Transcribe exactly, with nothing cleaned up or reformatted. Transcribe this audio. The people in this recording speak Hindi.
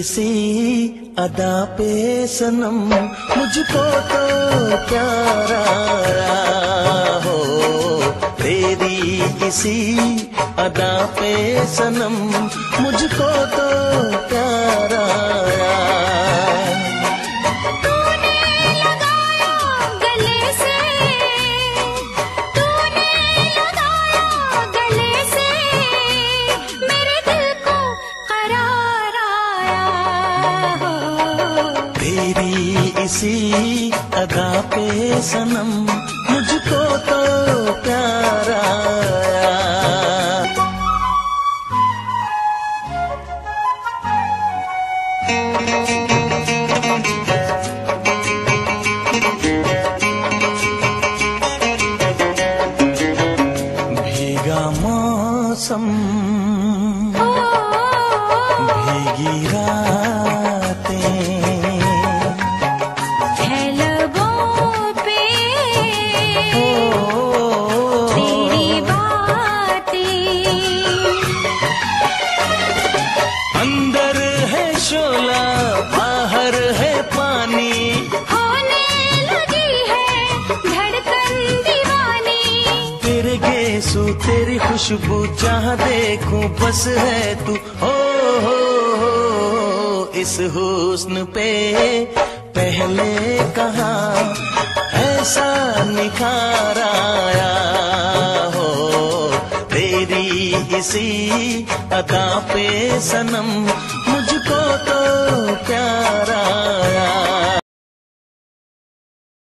इसी अदा पे सनम मुझको तो प्यार आया हो, तेरी इसी अदा पे सनम मुझको तो प्यार आया। इसी अदा पे सनम मुझको तो प्यार आया। भीगा मौसम भीगी रातें बाहर है पानी, होने लगी है धड़कन दीवानी। तेरे गेसू तेरी खुशबू जहाँ देखूं बस है तू, हो हो हो इस हुस्न पे पहले कहाँ ऐसा निखार आया हो, तेरी इसी अदा पे सनम मुझको तो प्यार आया।